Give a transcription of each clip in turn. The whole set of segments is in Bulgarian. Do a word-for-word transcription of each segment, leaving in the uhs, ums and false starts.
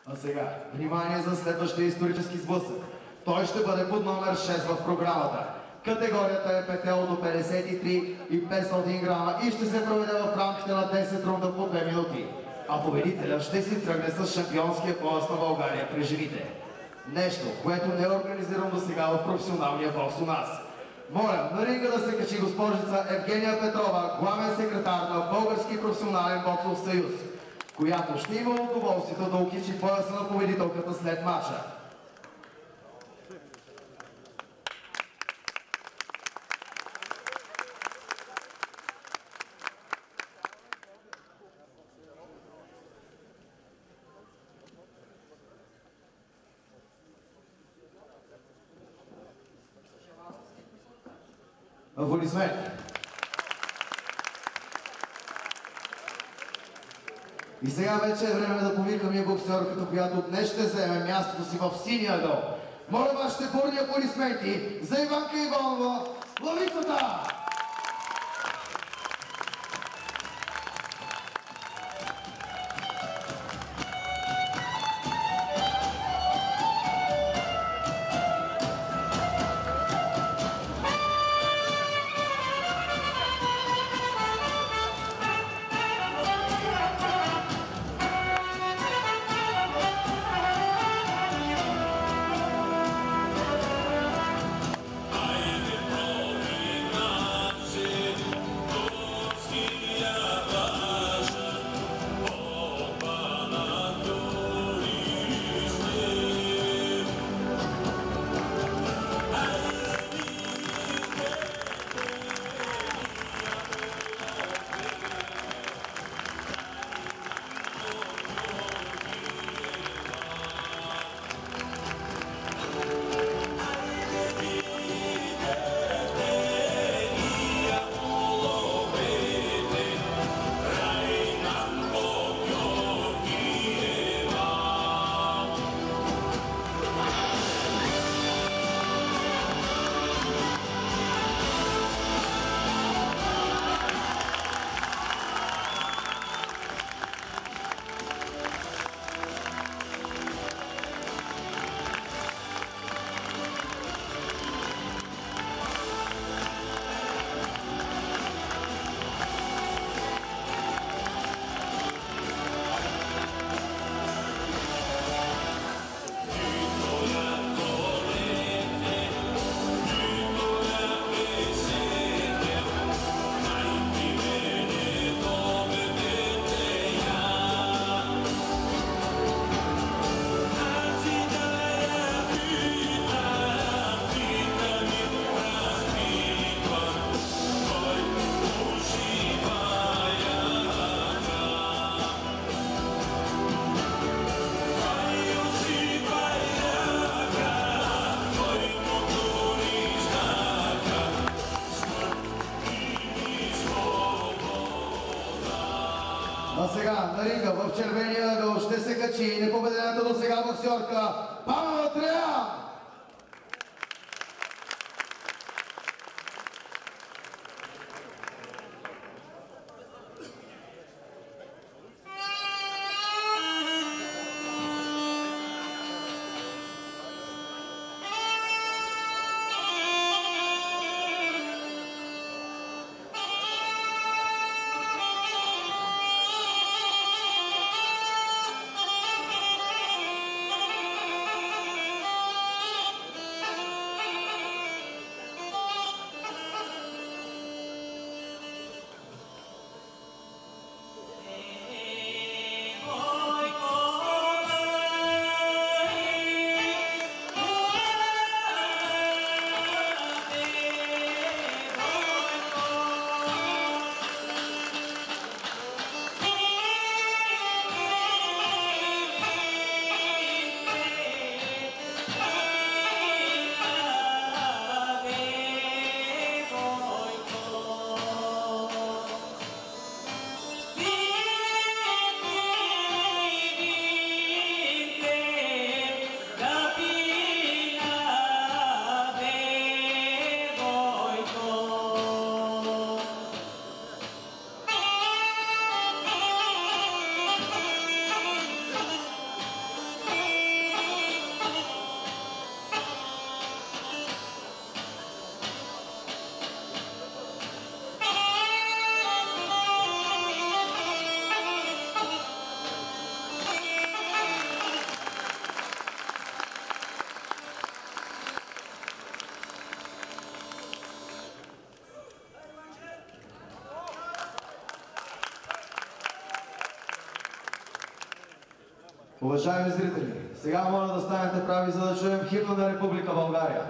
А сега, внимание за следващия исторически сблъсък. Той ще бъде под номер шест в програмата. Категорията е петел до петдесет и три и петстотин грама и ще се проведе в рамките на десет рунда по две минути. А победителя ще си тръгне с шампионския пояс на България при жените. Нещо, което не е организирано до сега в професионалния бокс у нас. Моля, на ринга да се качи госпожица Евгения Петрова, главен секретар на Български професионален боксов съюз, която ще има удоволствието да окичи пояса на победителката след матча. Аплодисменти! И сега вече е време да повикам и боксерката, която днес ще вземе мястото си в синия ъгъл. Моля вашите бурни аплодисменти за Иванка Иванова, Лъвицата! А сега на ринга в червения ъгъл ще се качи непобедената до сега боксерка Павел Троян! Уважаеми зрители, сега моля да станете прави, за да чуем химна на Република България.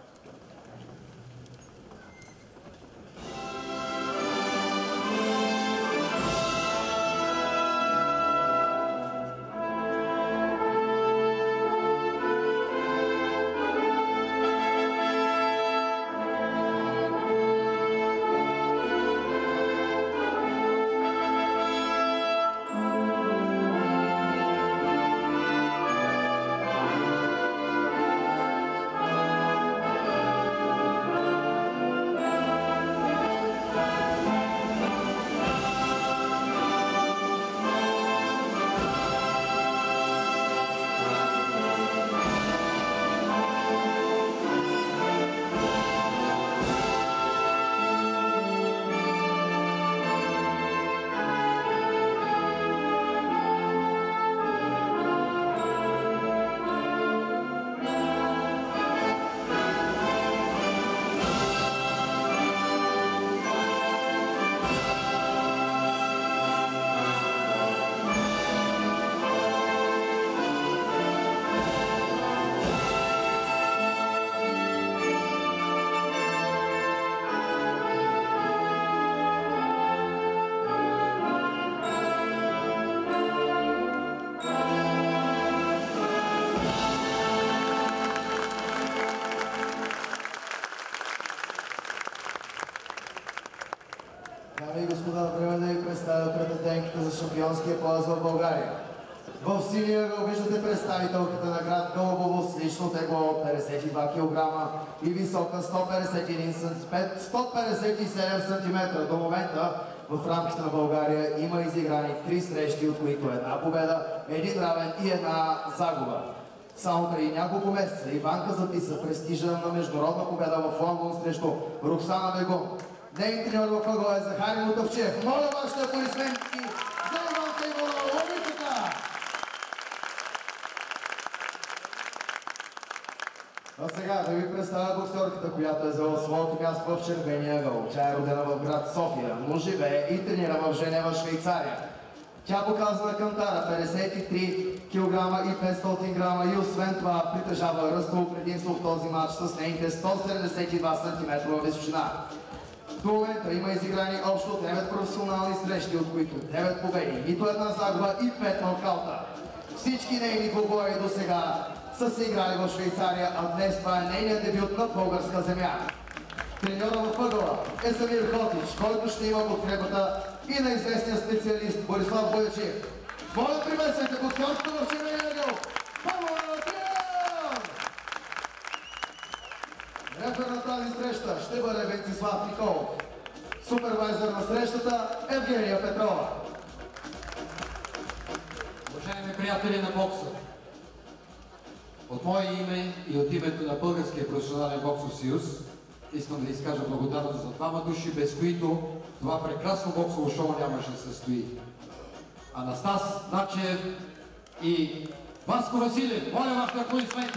Дами и господа, време да ви представя претенденките за шампионския пояс в България. В синия ъгъл виждате представителката на град Гълъбово с лично тегло петдесет и два килограма и висока сто петдесет и един сантиметра, сто петдесет и седем сантиметра. До момента в рамките на България има изиграни три срещи, от които една победа, един равен и една загуба. Само преди няколко месеца Иванка записа престижа на международна победа в Лондон срещу Роксана Бегун. Нейн треньор в ъгъла е Захари Мутавчиев. Моля вашите аплодисменти за Иванка Иванова. Ловицата! А сега да ви представя боксерката, която е взела своето място в червения ъгъл. Тя е родена в град София, но живее и тренира в Женева, Швейцария. Тя показва на кантара петдесет и три килограма и петстотин грама и освен това притежава ръстово предимство в този матч с нейните сто седемдесет и два сантиметра височина. До момента има изиграни общо девет професионални срещи, от които девет победи, нито една загуба и пет нокаута. Всички нейни двубои до сега са се играли в Швейцария, а днес това е нейният дебют на българска земя. Треньора в ъгъла е Самир Хотич, който ще има подкрепата и на известния специалист Борислав Боячев. Моля, приветствайте боксерката в червения ъгъл. Рефер на тази среща ще бъде Венцислав Николов. Супервайзър на срещата Евгения Петрова. Уважаеми приятели на бокса, от мое име и от името на Българския професионален боксов съюз искам да изкажа благодарност за двама души, без които това прекрасно боксово шоу нямаше да се състои. Анастас Начев и Васко Василев. Моля вашите аплодисменти!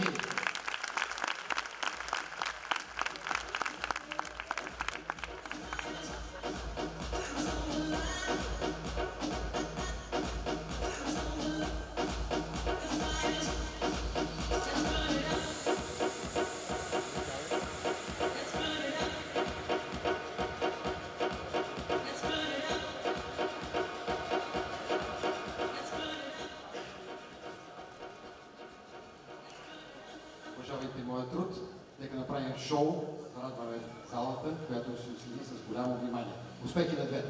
Уважавайте моя труд, нека направим шоу, да радваме залата, която ще следи с голямо внимание. Успехи на двете!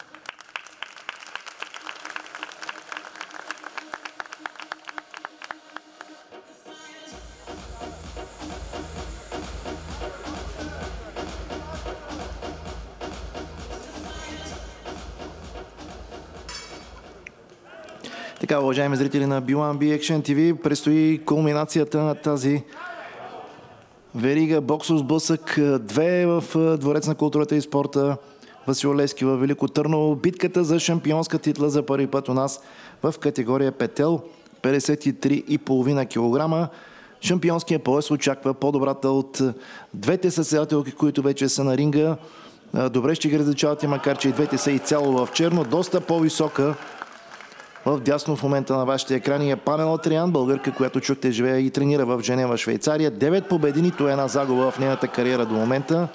Така, уважаеми зрители на би уан би Action ти ви, предстои кулминацията на тази верига боксов сблъсък две в Дворец на културата и спорта Васил Левски във Велико Търново. Битката за шампионска титла за първи път у нас в категория петел, петдесет и три и половина килограма. Шампионския пояс очаква по-добрата от двете състезателки, които вече са на ринга. Добре ще ги различавате, макар че и двете са изцяло в черно. Доста по-висока В дясно в момента на вашите екрани е Памела Троян, българка, която чухте живее и тренира в Женева, Швейцария. девет победи, нито една загуба в нейната кариера до момента.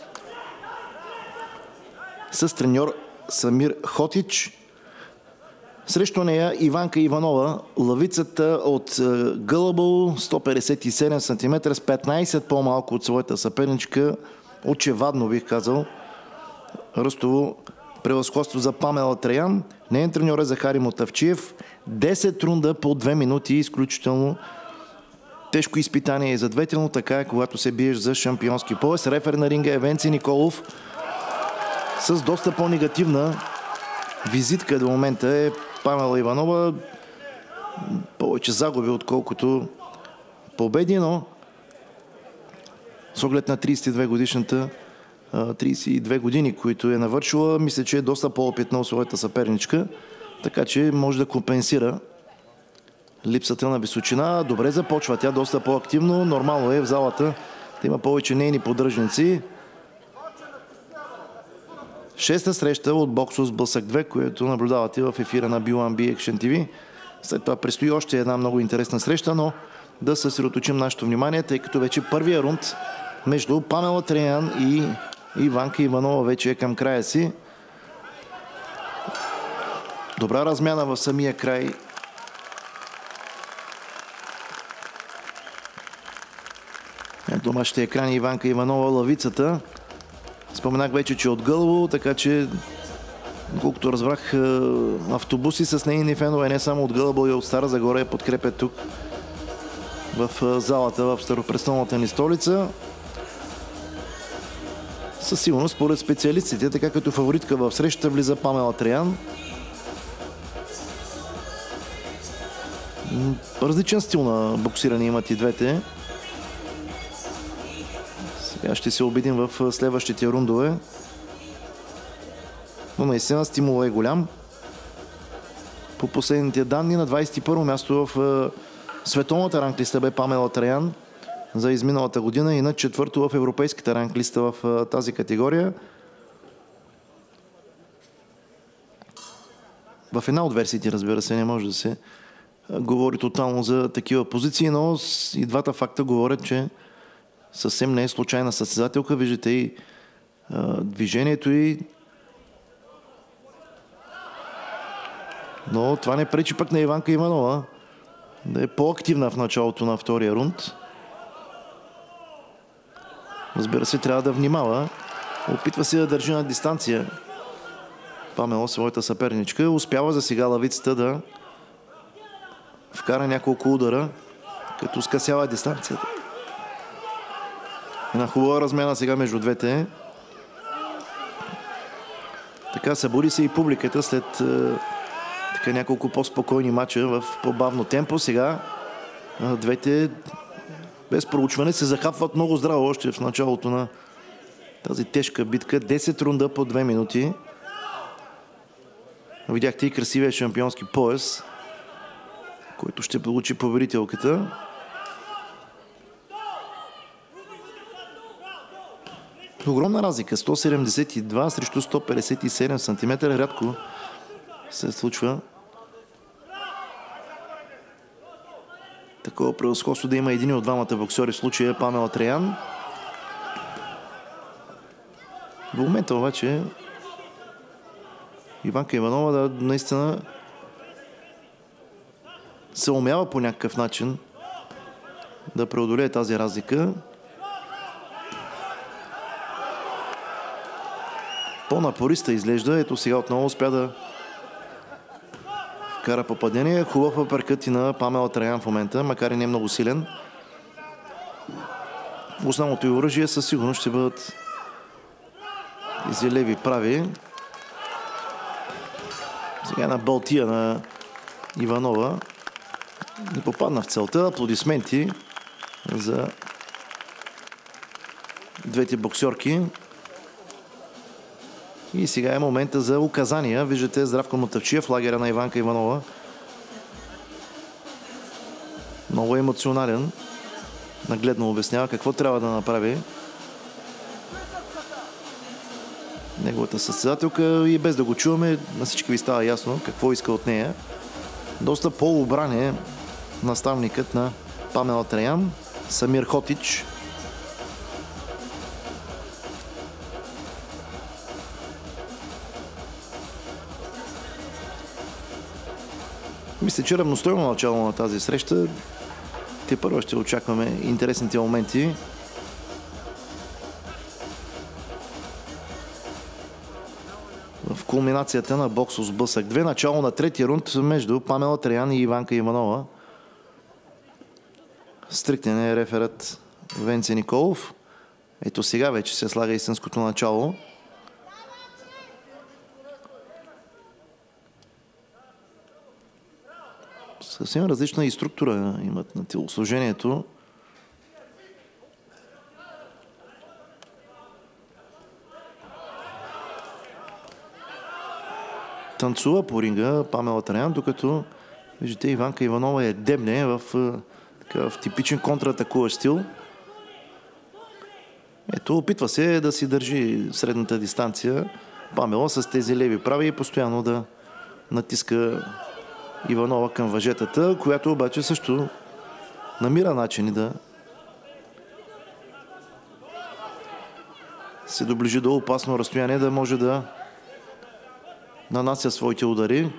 С треньор Самир Хотич. Срещу нея Иванка Иванова, лъвицата от Гълъбъл, сто петдесет и седем сантиметра, с петнайсет по-малко от своята съперничка. Очевадно, бих казал, ръстово превъзходство за Памела Троян. Нейн треньор е Захари Мотавчиев. десет рунда по две минути. Изключително тежко изпитание и за двете, но така е, когато се биеш за шампионски пояс. Рефер на ринга е Венци Николов. С доста по-негативна визитка до момента е Памела Иванова. Повече загуби, отколкото победи, но с оглед на трийсет и две годишната трийсет и две години, които е навършила, мисля, че е доста по-опитна от своята съперничка, така че може да компенсира липсата на височина. Добре започва тя, доста по-активно. Нормално е в залата да има повече нейни поддръжници. Шеста среща от Боксов сблъсък две, което наблюдавате в ефира на би уан би Action ти ви. След това предстои още една много интересна среща, но да съсредоточим нашето внимание, тъй като вече първия рунд между Памела Троян и Иванка Иванова вече е към края си. Добра размяна в самия край. Ето домашните екрани Иванка Иванова, лъвицата. Споменах вече, че от Гълъбово, така че колкото разбрах, автобуси с нейни фенове не само от Гълъбово и от Стара Загора я подкрепят тук в залата в старопрестолната ни столица. Със сигурност, според специалистите, така като фаворитка в срещата влиза Памела Троян. Различен стил на боксиране имат и двете. Сега ще се убедим в следващите рундове. Но наистина стимула е голям. По последните данни на двайсет и първо място в световната ранглиста бе Памела Троян за изминалата година и на четвърто в европейската ранглиста в тази категория. В една от версиите, разбира се, не може да се говори тотално за такива позиции, но и двата факта говорят, че съвсем не е случайна състезателка. Виждате и а, движението и... Но това не пречи пък на Иванка Иванова да е по-активна в началото на втория рунд. Разбира се, трябва да внимава. Опитва се да държи на дистанция Памела, своята съперничка. Успява за сега лъвицата да вкара няколко удара, като скъсява дистанцията. Една хубава размяна сега между двете. Така събуди се и публиката след е, така няколко по-спокойни мача в по-бавно темпо. Сега е, двете без проучване се захапват много здраво още в началото на тази тежка битка. десет рунда по две минути. Видяхте и красивия шампионски пояс, който ще получи победителката. Огромна разлика. сто седемдесет и два срещу сто петдесет и седем сантиметра. Рядко се случва такова превъзходство да има един от двамата боксери, в случая Памела Троян. В момента обаче Иванка Иванова да наистина се умява по някакъв начин да преодолее тази разлика. По-напориста изглежда. Ето сега отново успя да вкара попадение. Хубав апъркът и на Памела Троян в момента, макар и не много силен. Основното и оръжие със сигурност ще бъдат тези леви прави. Сега една балтия на Иванова не попадна в целта. Аплодисменти за двете боксерки. И сега е момента за указания. Виждате Здравко Мотавчиев в лагера на Иванка Иванова. Много емоционален. Нагледно обяснява какво трябва да направи неговата състезателка и без да го чуваме, на всички ви става ясно какво иска от нея. Доста по-обран е наставникът на Памела Траян, Самир Хотич. Мисля, че равностойно начало на тази среща. Те първо ще очакваме интересните моменти. В кулминацията на боксов сблъсък. Две начало на третия рунд между Памела Траян и Иванка Иванова. Стриктен е реферът Венце Николов. Ето сега вече се слага истинското начало. Съвсем различна и структура имат на телосложението. Танцува по ринга Памела Траян, докато виждате Иванка Иванова е дебне в, така, в типичен контратакуващ стил. Ето, опитва се да си държи средната дистанция Памела с тези леви прави и постоянно да натиска Иванова към въжетата, която обаче също намира начини да се доближи до опасно разстояние, да може да нанася своите удари.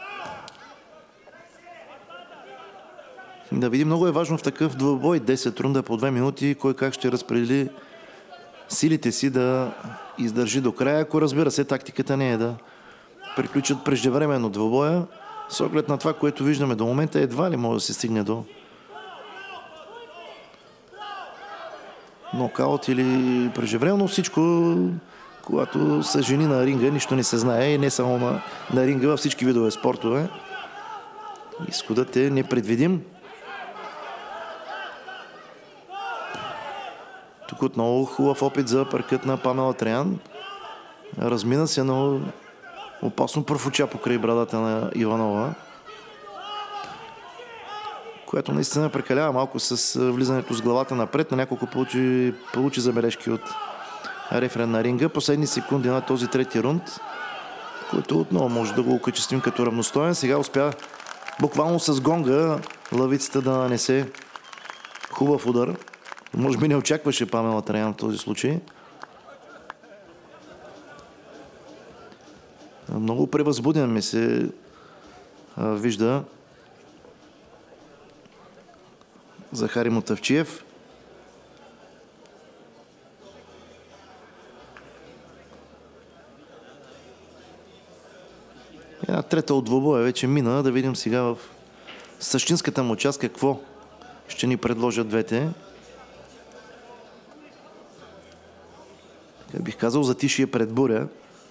Да видим, много е важно в такъв двубой, десет рунда по две минути, кой как ще разпредели силите си да издържи до края, ако разбира се тактиката не е да приключат преждевременно двубоя. С оглед на това, което виждаме до момента, едва ли може да се стигне до нокаут или преждевременно. Всичко, когато са жени на ринга, нищо не се знае и не само на, на ринга, във всички видове спортове. Изходът е непредвидим. Тук отново хубав опит за паркът на Памела Траян. Размина се, но опасно профуча покрай брадата на Иванова, която наистина прекалява малко с влизането с главата напред. На няколко получи, получи забележки от референ на ринга. Последни секунди на този трети рунд, който отново може да го окачествим като равностоен. Сега успя буквално с гонга лавицата да нанесе хубав удар. Може би не очакваше Памела Траян в този случай. Много превъзбуден ми се а, вижда Захари Мутавчиев. Една трета от двубоя вече мина. Да видим сега в същинската му част какво ще ни предложат двете. Как бих казал, затишие пред буря.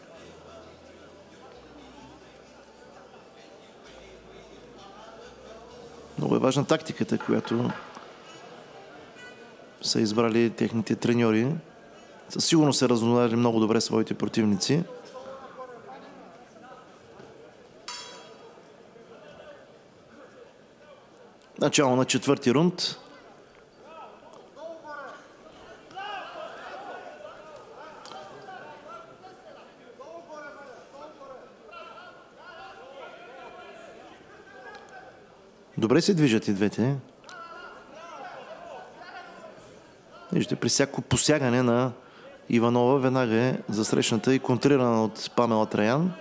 Много е важна тактиката, която са избрали техните треньори. Със сигурност се разнознали много добре своите противници. Начало на четвърти рунд. Добре се движат и двете. Вижте, при всяко посягане на Иванова веднага е засрещната и контрирана от Памела Траян.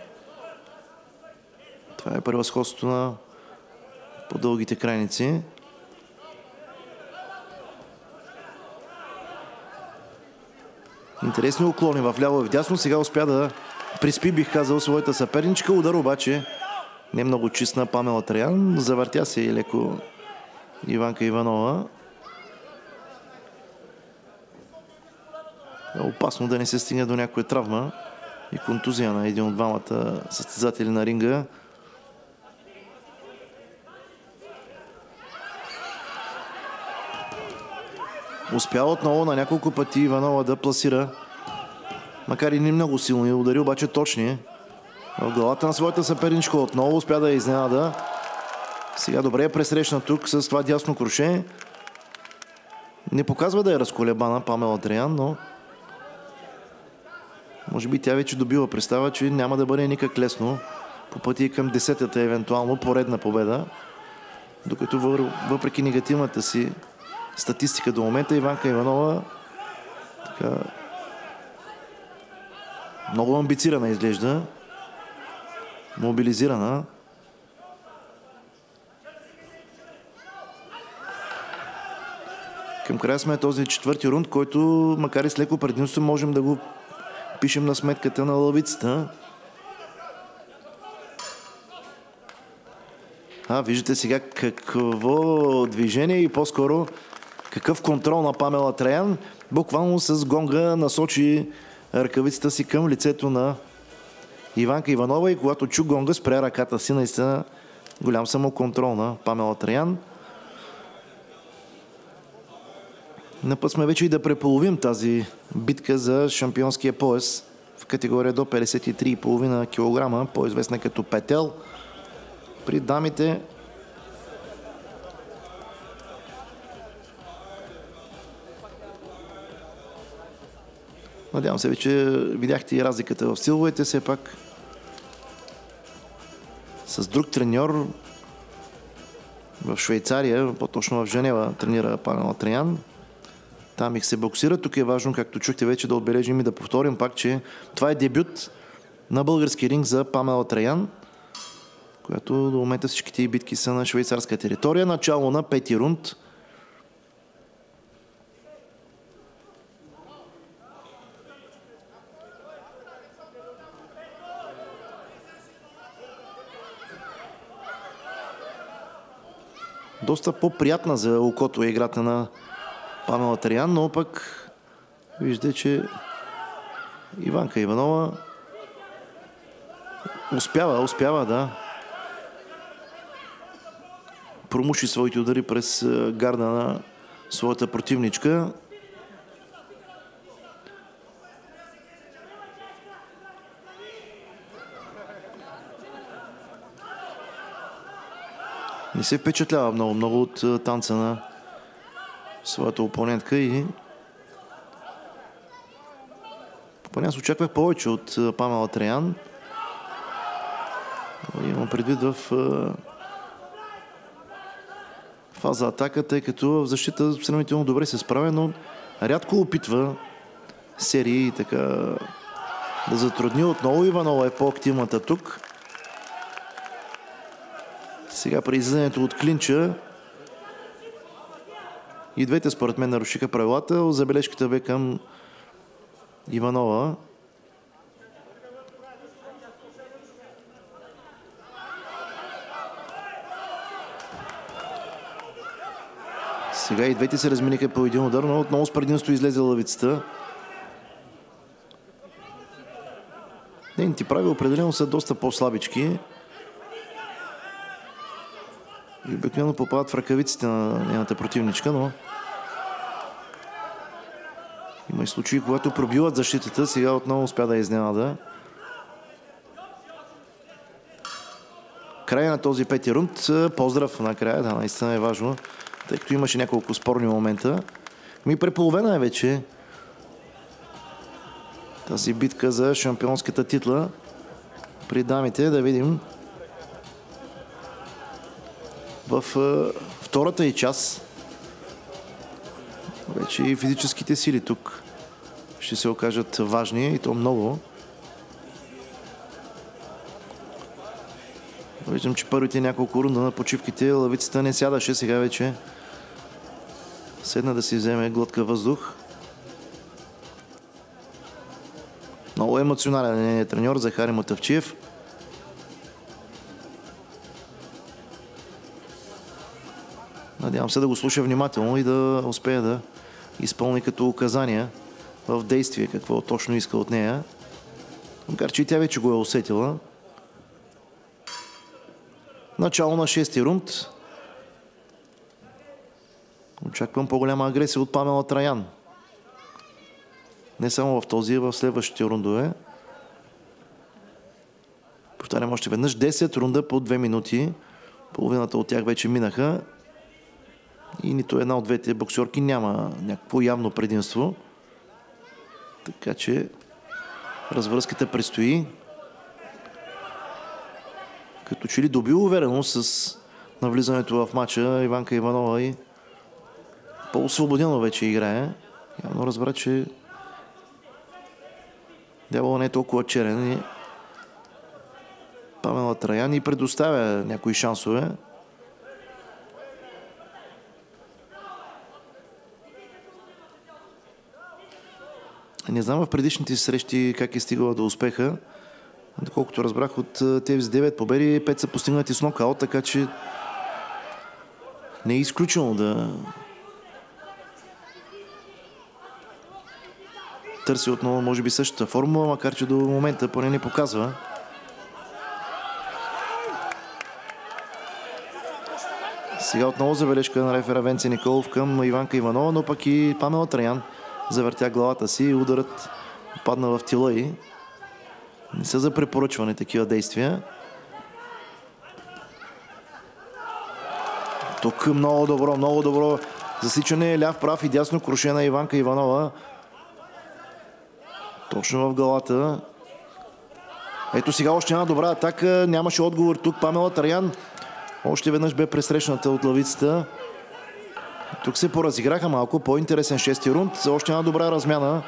Това е превъзходството на по-дългите крайници. Интересни уклони в ляво и в дясно. Сега успя да приспи, бих казал, своята съперничка. Удар обаче не много чист на Памела Траян. Завъртя се и леко Иванка Иванова. Е опасно да не се стигне до някоя травма и контузия на един от двамата състезатели на ринга. Успява отново на няколко пъти Иванова да пласира, макар и не много силни удари, обаче точни. В главата на своята съперничка отново успя да я изненада. Сега добре е пресрещна тук с това дясно круше. Не показва да е разколебана Памела Траян, но може би тя вече добива представа, че няма да бъде никак лесно по пъти към десетата евентуално поредна победа. Докато въпреки негативната си статистика до момента, Иванка Иванова така много амбицирана изглежда. Мобилизирана. Към края сме този четвърти рунд, който макар и с леко предимство можем да го пишем на сметката на лъвицата. А, виждате сега какво движение и по-скоро какъв контрол на Памела Траян. Буквално с гонга насочи ръкавицата си към лицето на Иванка Иванова и когато чу гонга, спря ръката си. Наистина голям самоконтрол на Памела Траян. На път сме вече и да преполовим тази битка за шампионския пояс в категория до петдесет и три и половина килограма, по-известна като петел. При дамите надявам се вече видяхте и разликата в силовете. Все пак с друг треньор в Швейцария, по-точно в Женева, тренира Памела Траян. Там их се боксира. Тук е важно, както чухте вече, да отбележим и да повторим пак, че това е дебют на български ринг за Памела Траян, която до момента всичките битки са на швейцарска територия. Начало на пети рунд. Доста по-приятна за окото е играта на Памела Траян, но пък виждате, че Иванка Иванова успява, успява да промуши своите удари през гарда на своята противничка. Не се впечатлява много, много от танца на своята опонентка и поне аз очаквах повече от Памела Траян. Имам предвид в фаза атака, тъй като в защита сравнително добре се справя, но рядко опитва серии и така да затрудни. Отново Иванова е по-активната тук. Сега при излизането от клинча и двете според мен нарушиха правилата. Забележката бе към Иванова. Сега и двете се разминиха по един удар, но отново с предимство излезе лъвицата. Нейните прави определено са доста по-слабички. И обикновено попадат в ръкавиците на нейната противничка, но има и случаи, когато пробиват защитата. Сега отново успя да изненада. Края на този пети рунд. Поздрав накрая. Да, наистина е важно, тъй като имаше няколко спорни момента. Ми преполовена е вече тази битка за шампионската титла при дамите. Да видим в втората и част вече и физическите сили тук ще се окажат важни и то много. Виждам, че първите няколко рунда на почивките лъвицата не сядаше. Сега вече седна да си вземе глътка въздух. Много емоционален е нейният треньор Захари Мутавчиев. Надявам се да го слуша внимателно и да успее да изпълни като указания в действие какво точно иска от нея. Макар че и тя вече го е усетила. Начало на шести рунд. Очаквам по-голяма агресия от Памела Траян. Не само в този, а в следващите рундове. Повтарям още веднъж. десет рунда по две минути. Половината от тях вече минаха. И нито една от двете боксерки няма някакво явно предимство. Така че развръзката предстои. като че ли доби увереност с навлизането в матча. Иванка Иванова и по-освободено вече играе. Явно разбра, че дявола не е толкова черен и Памела Траян и предоставя някои шансове. Не знам в предишните срещи как е стигала до успеха. Доколкото разбрах от тези девет победи, пет са постигнати с нокаут, така че не е изключено да търси отново, може би, същата формула, макар че до момента поне не показва. Сега отново забележка на рефера Венци Николов към Иванка Иванова, но пък и Памела Траян завъртя главата си и ударът падна в тила й. Не са за препоръчване такива действия. Тук много добро, много добро засичане. Ляв, прав и дясно круше на Иванка Иванова. Точно в главата. Ето сега още една добра атака. Нямаше отговор тук. Памела Траян още веднъж бе пресрещната от лавицата. Тук се поразиграха малко. По-интересен шести рунд. За още една добра размяна.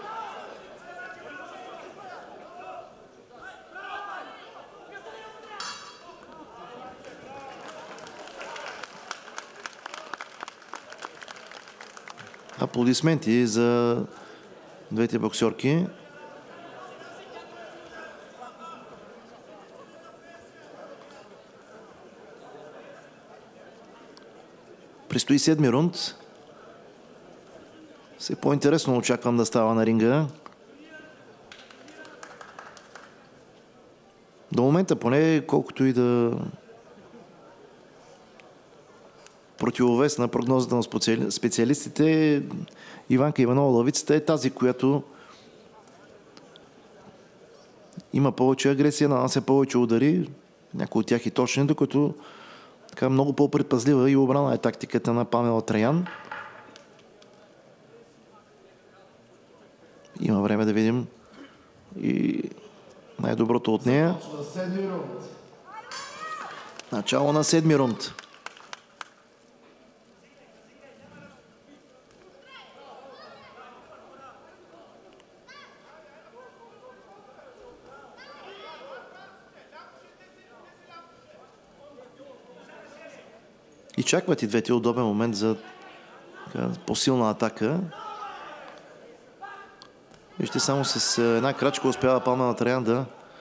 Аплодисменти за двете боксерки. Престои седми рунд. Все по-интересно очаквам да става на ринга. До момента поне, колкото и да противовес на прогнозата на специалистите, Иванка Иванова лавицата е тази, която има повече агресия, нанася повече удари, някои от тях и точни, докато така много по-предпазлива и обрана е тактиката на Памела Траян. Има време да видим и най-доброто от нея. Начало на седми рунд. Изчакват и двете удобен момент за по-силна атака. Вижте, само с една крачка успява Памела Траян да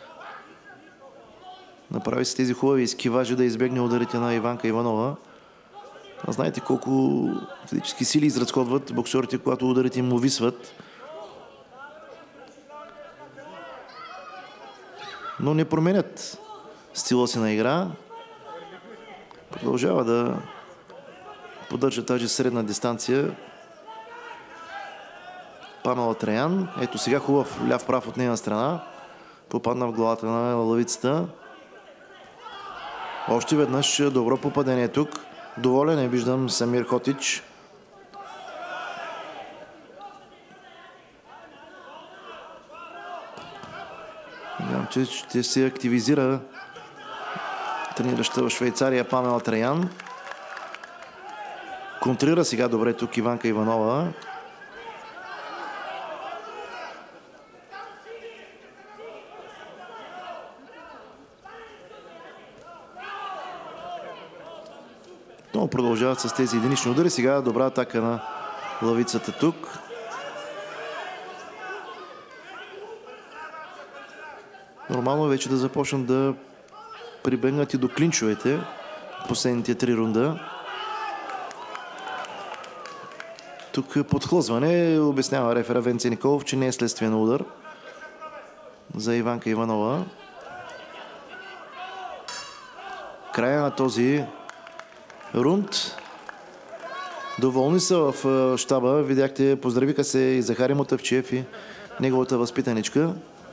направи с тези хубави изкиважи, да избегне ударите на Иванка Иванова. А знаете колко физически сили изразходват боксерите, когато ударите им увисват. Но не променят стила си на игра. Продължава да поддържа тази средна дистанция Памела Траян. Ето сега хубав ляв-прав от нейна страна. Попадна в главата на лавицата. Още веднъж добро попадение тук. Доволен е, виждам, Самир Хотич. Виждам, че ще се активизира тренираща в Швейцария Памела Траян. Контрира сега добре тук Иванка Иванова. Но продължават с тези единични удари. Сега добра атака на лавицата тук. Нормално е вече да започнат да прибегнат и до клинчовете последните три рунда. Тук подхлъзване, обяснява рефера Венци Николов, че не е следствие на удар за Иванка Иванова. Края на този рунд. Доволни са в щаба. Видяхте, поздравиха се и Захари Мотавчиев и неговата възпитаничка.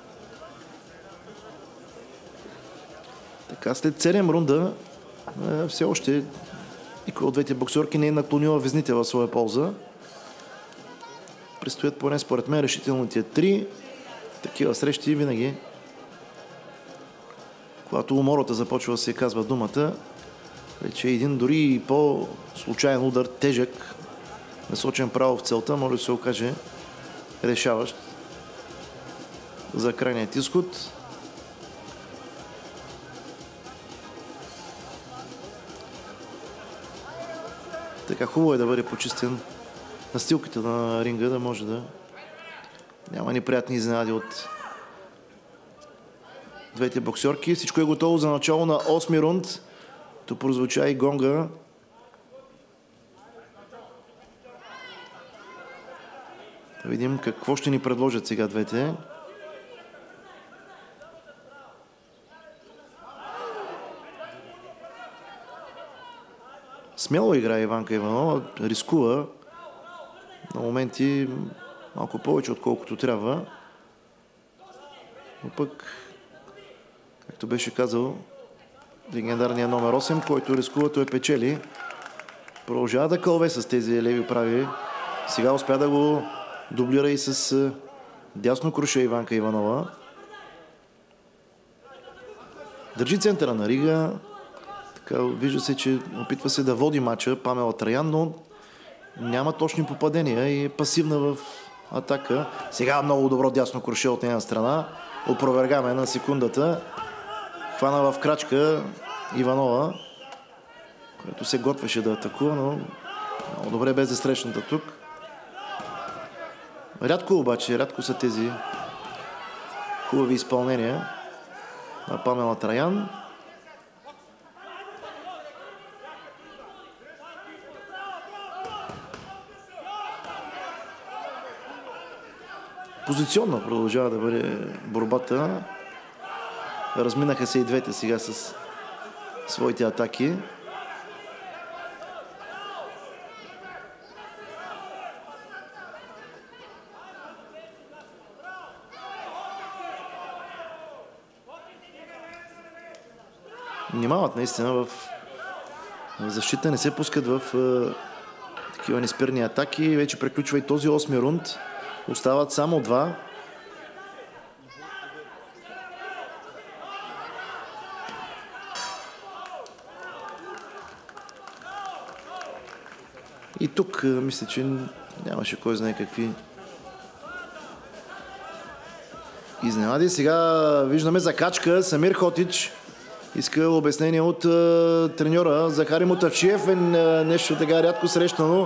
Така, след седем рунда все още никой от двете боксерки не е наклонила везните в своя полза. Предстоят поне според мен решителните три. Такива срещи винаги, когато умората започва да се казва думата, вече един дори по-случайен удар, тежък, насочен право в целта, може да се окаже решаващ за крайният изход. Така хубаво е да бъде почистен настилката на ринга, да може да няма неприятни изненади от двете боксерки. Всичко е готово за начало на осми рунд. То прозвуча и гонга. Да видим какво ще ни предложат сега двете. Смело играе Иванка Иванова, рискува на моменти малко повече, отколкото трябва. Но пък, както беше казал легендарният номер осем, който рискува, той печели. Продължава да кълве с тези леви прави. Сега успя да го дублира и с дясно круша Иванка Иванова. Държи центъра на рига. Така, вижда се, че опитва се да води матча Памела Траян, но няма точни попадения и е пасивна в атака. Сега много добро дясно круше от една страна. Опровергаме на секундата. Хвана в крачка Иванова, която се готвеше да атакува, но много добре бе засрещната тук. Рядко обаче, рядко са тези хубави изпълнения на Памела Траян. Позиционно продължава да бъде борбата. Разминаха се и двете сега с своите атаки. Внимават наистина в защита, не се пускат в е, такива неспирни атаки. Вече приключва и този осми рунд. Остават само два. И тук мисля, че нямаше кой знае какви изненади. Сега виждаме закачка. Самир Хотич иска обяснение от треньора Захари Мутавчиев. Е нещо така рядко срещано.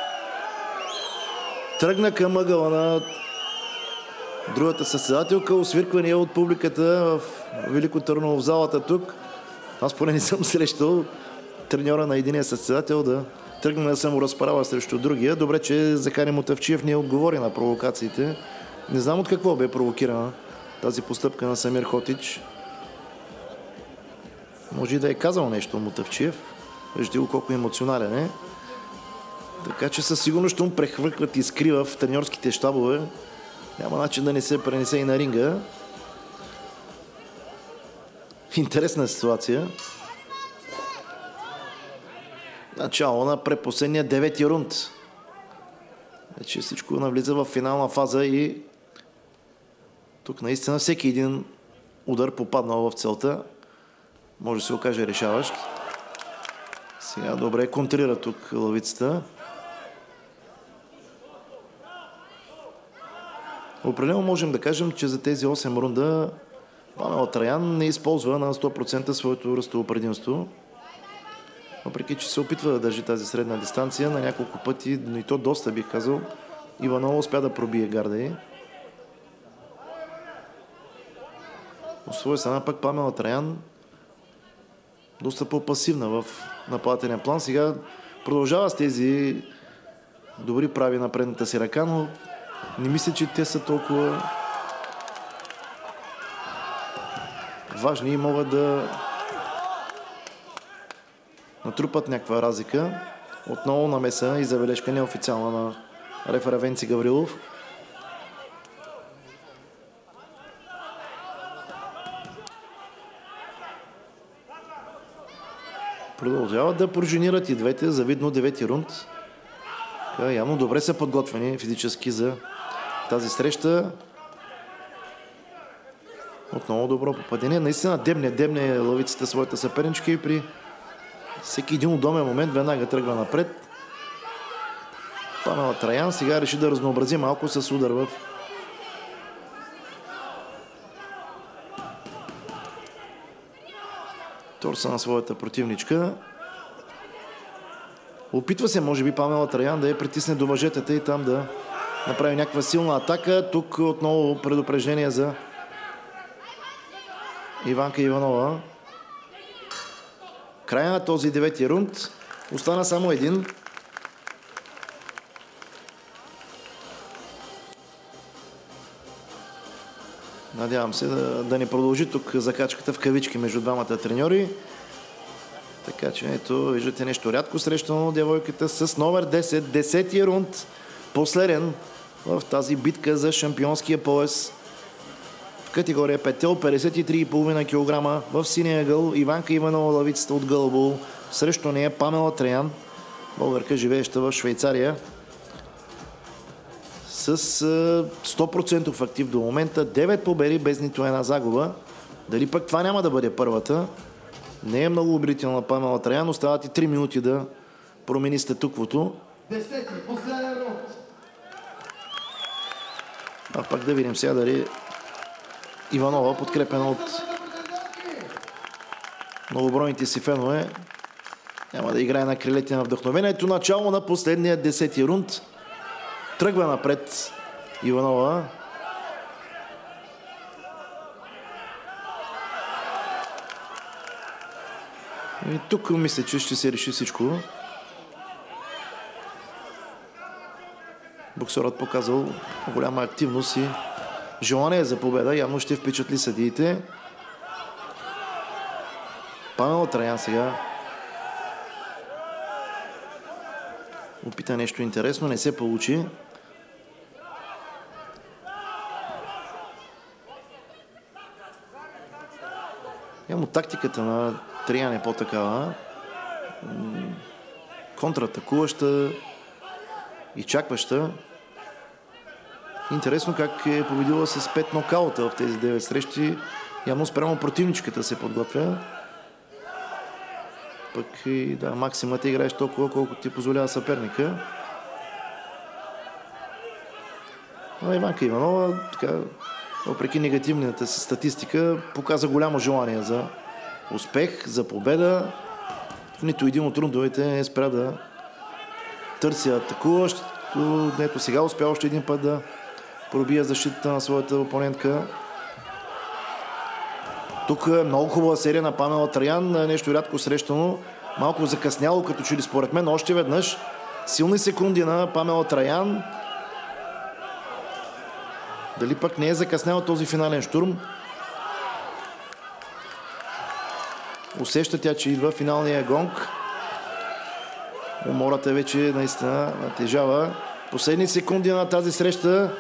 Тръгна към ъгъла на другата състезателка. Освирквания от публиката в Велико Търново, в залата тук. Аз поне не съм срещал треньора на единия състезател да тръгна да съм разправа срещу другия. Добре, че Захари Мутавчиев не отговори на провокациите. Не знам от какво бе провокирана тази постъпка на Самир Хотич. Може и да е казал нещо Мутавчиев. Вижте го колко емоционален е. Така че със сигурност ще му прехвъркват искри в треньорските щабове. Няма начин да не се пренесе и на ринга. Интересна ситуация. Начало на предпоследния девети рунд. Вече всичко навлиза в финална фаза и тук наистина всеки един удар попаднал в целта може да се окаже решаващ. Сега добре контрира тук лъвицата. Определено можем да кажем, че за тези осем рунда Памела Траян не използва на сто процента своето ръстово предимство. Въпреки че се опитва да държи тази средна дистанция на няколко пъти, но и то доста бих казал, Иванова успя да пробие гарда й. От своя страна пък Памела Траян доста по-пасивна в нападателен план. Сега продължава с тези добри прави на предната си ръка, но не мисля, че те са толкова важни и могат да натрупат някаква разлика. Отново намеса и забележка неофициална на рефера Венци Гаврилов. Продължават да пружинират и двете, завидно девети рунд. Така, явно добре са подготвени физически за тази среща. Отново добро попадение. Наистина дебне, дебне лъвицата своята съперничка и при всеки един удобен момент веднага тръгва напред. Памела Траян сега реши да разнообрази малко с удар в торса на своята противничка. Опитва се, може би, Памела Траян да я притисне до въжетата и там да направи някаква силна атака. Тук отново предупреждение за Иванка Иванова. Края на този девети рунд остана само един. Надявам се да, да не продължи тук закачката в кавички между двамата треньори. Така че ето, виждате нещо рядко срещано девойката с номер десет. Десети рунд, последен в тази битка за шампионския пояс. В категория петел, петдесет и три и половина килограма. В синия ъгъл Иванка Иванова, лъвицата от Гълъбово. Срещу нея Памела Траян, българка, живееща в Швейцария. С сто процента актив до момента. девет победи без нито една загуба. Дали пък това няма да бъде първата? Не е много убедителна Памела Траян. Остават и три минути да промени статуквото. Десети, последен рунд. А пак да видим сега дали Иванова, подкрепена от многобройните си фенове, няма да играе на крилете на вдъхновението. Начало на последния десети рунд. Тръгва напред Иванова. И тук мисля, че ще се реши всичко. Боксерът показал голяма активност и желание за победа. Явно ще впечатли съдиите. Памела Траян сега опита нещо интересно, не се получи. Явно тактиката на Траян е по-такава. Контратакуваща и чакваща. Интересно как е победила с пет нокаута в тези девет срещи. Явно спрямо противничката се подготвя. Пък и да, максимата играеш толкова, колкото ти позволява съперника. Но Иванка Иванова, така, въпреки негативната си статистика, показа голямо желание за успех, за победа. В нито един от рундовете не спря да търси атакуващ. Ето сега успя още един път да пробие защитата на своята опонентка. Тук е много хубава серия на Памела Траян, нещо рядко срещано, малко закъсняло като че ли според мен. Още веднъж силни секунди на Памела Траян. Дали пък не е закъснял този финален щурм? Усеща тя, че идва финалния гонг. Умората вече наистина натежава. Последни секунди на тази среща.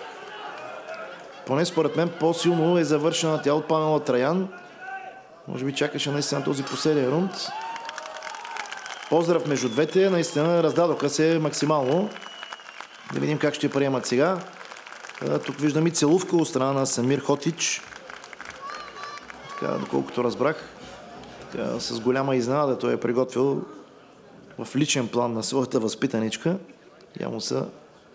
Поне според мен по-силно е завършена тя от Памела Траян. Може би чакаше наистина този последен рунд. Поздрав между двете. Наистина раздадоха се максимално. Да видим как ще приемат сега. Тук виждам и целувка от страна на Самир Хотич. Така, доколкото разбрах, така, с голяма изненада той е приготвил в личен план на своята възпитаничка. Явно са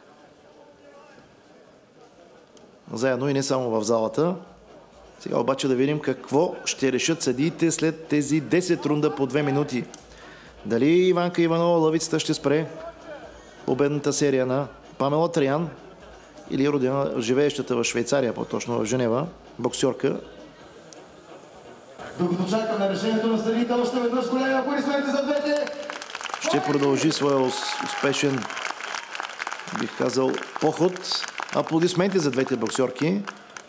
заедно и не само в залата. Сега обаче да видим какво ще решат съдиите след тези десет рунда по две минути. Дали Иванка Иванова, лъвицата, ще спре победната серия на Памела Траян или родена, живеещата в Швейцария, по-точно в Женева, боксерка. Докато чакаме решението на съдиите, още веднъж големи аплодисменти за двете. Ще продължи своя успешен, бих казал, поход. Аплодисменти за двете боксерки.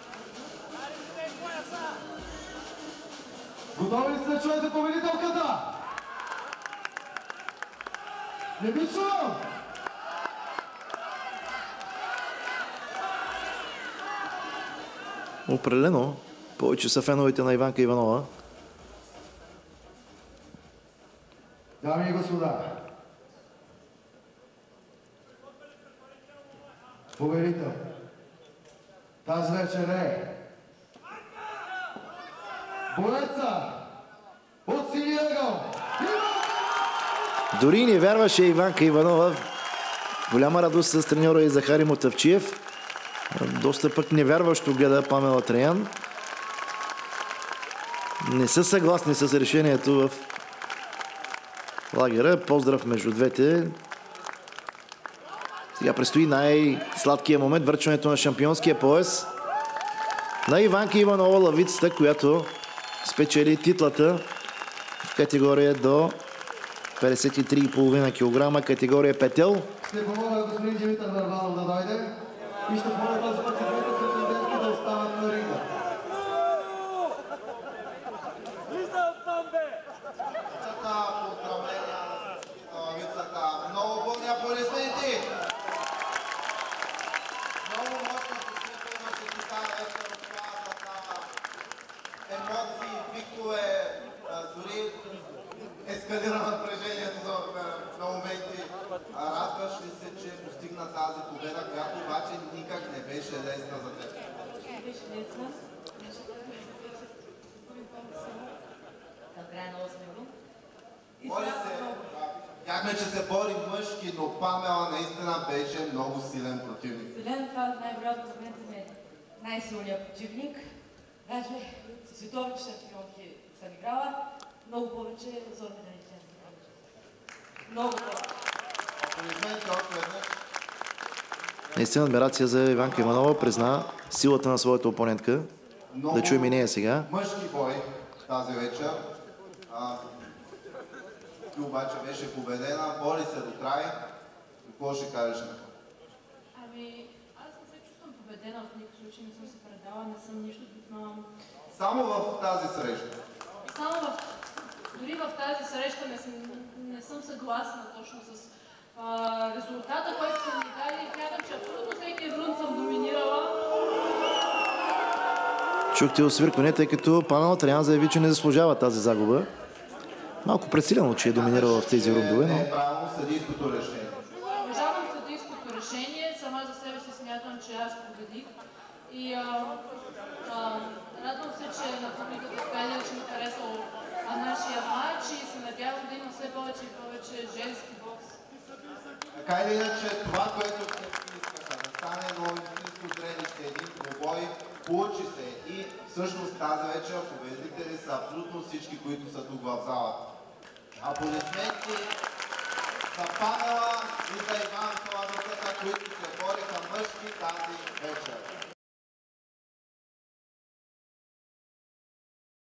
Готови ли сте да чуете победителката? Не ви чувам! Определено повече са феновете на Иванка Иванова. Дами и господа, победител тази вечер е Боеца от синия ъгъл. Дори не вярваше Иванка Иванова. Голяма радост с треньора и Захари Мотавчиев. Доста пък невярващо гледа Памела Траян. Не са съгласни с решението в лагера. Поздрав между двете. Сега предстои най-сладкия момент. Връчването на шампионския пояс на Иванка Иванова, лъвицата, която спечели титлата в категория до петдесет и три и половина килограма, категория петел. Ще помоля господин Димитър Върбанов да дойде и ще помоля този път двете претендентки да останат на ринга. Поздравления на лъвицата. Много бурни аплодисменти! Много мощно посветването си тази вечер отправата на емоции, викове, дори ескалира напрежението на моменти. Радваш ли се, че постигна тази победа, която обаче никак не беше лесна за теб? Не беше лесна. Края на осми рунд. Бори се, видяхме, че се бори мъжки, но Памела наистина беше много силен противник. Силен, това най-вероятно в момента ми е най-силният противник. Даже с световни шампионки съм играла, много повече зорни да не тя. Много повече. Аплодисменти още веднъж. Наистина адмирация за Иванка Иванова. Призна силата на своята опонентка. Да чуем и нея сега. Мъжки бой тази вечер. А, ти обаче беше победена, бори се до край. Какво ще кажеш на това? Ами, аз не се чувствам победена в никакъв случай, не съм се предала, не съм нищо. Но... Само в тази среща. Само в... Дори в тази среща не съм, не съм съгласна точно с а, резултата, който са ми дали. Смятам, че абсолютно всеки рунд съм доминирала. Чухте освиркване, тъй като Памела Траян заяви, че не заслужава тази загуба. Малко пресилено, че е доминирала в тези рундове, но... Не е правилно съдийското решение. Уважавам съдийското решение, сама за себе си смятам, че аз победих. И а, а, радвам се, че на публиката така или иначе ми харесало нашия матч и се надявам да има все повече и повече женски бокс. Така или иначе, това, което всички искаха, да стане едно истинско зрелище, един пробой, получи се и всъщност тази вечер победители са абсолютно всички, които са тук в залата. Аплодисменти за Памела и за Иван Иванова, които се бориха мъжки тази вечер.